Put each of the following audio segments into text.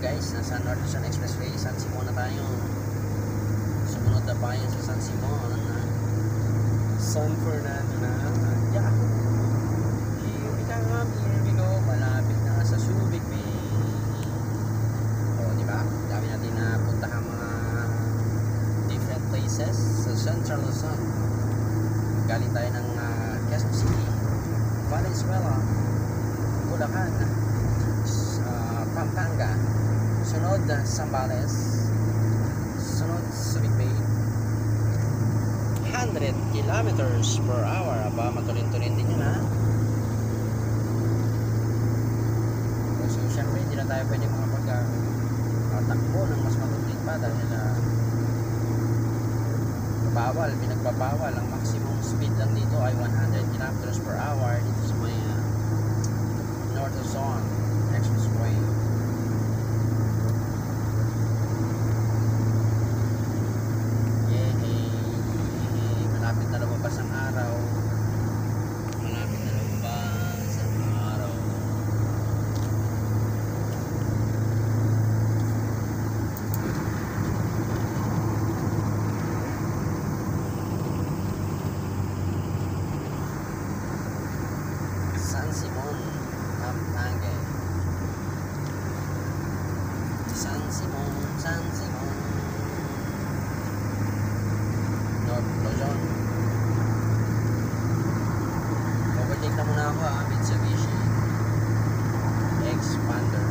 guys, nasa Luzon expressway, San Simon na tayo. Sumunod na pa yun sa San Simon, San Fernando na. Yahoo! Here we go. Malapit na sa Subic Bay. O, diba? Dami natin na puntahan mga different places sa Central Luzon. Galing tayo ng Quezon City, Valenzuela, Bulacan, Pampanga, sunod Zambales, sunod Subic Bay. 100 kilometers per hour. Aba, matulin-tulin din yun, ha? So syempre hindi na tayo pwede makapag-takbo ng mas matulin pa dahil bawal, pinagbabawal. Ang maximum speed lang dito ay 100 kilometers per hour dito sa may North Luzon expressway. Malapit na lumabas ang araw. Malapit na lumabas ang araw. San Simon Pampanga. San Simon North Luzon. Overtake na muna ako, Mitsubishi Expander.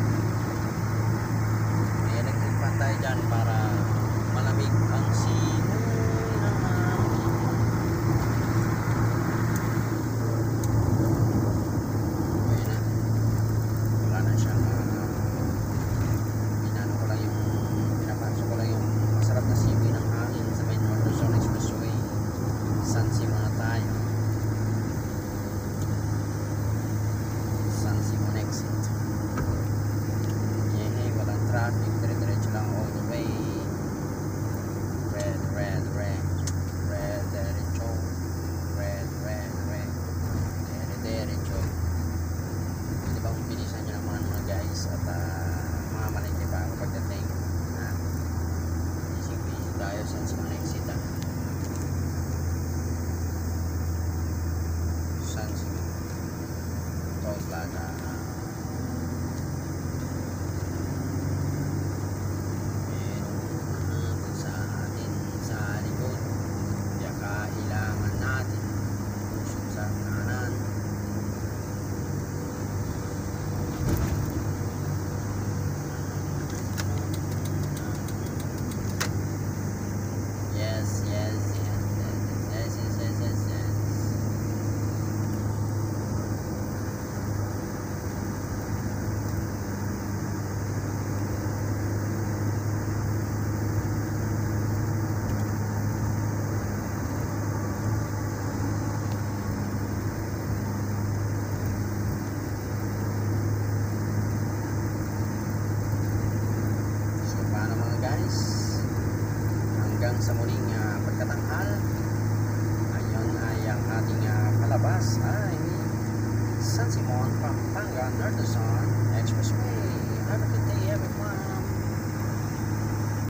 May electric fan tayo dyan para malamig ang simoy ng hangin. Ayun na. Wala na siyang pinapasok ko lang yung masarap na simoy ng hangin sa may North Luzon expressway. San Simon na tayo. San Simon exit. Yay, walang traffic, dire-diretso lang all the way. Red, diretso. Red, dire-diretso. Pwede bang bilisan nyo naman mga guys at mga malingki pa ako pagdating. Easy tayo, San Simon exit. San Simon Toll Plaza. Meron sa atin sa likod, kaya kailangan natin lusot sa kanan. Yes. So paano mga guys? Hanggang sa muling pagkatanghal. Ayun ay ang ating palabas ay San Simon Pampanga North Luzon expressway.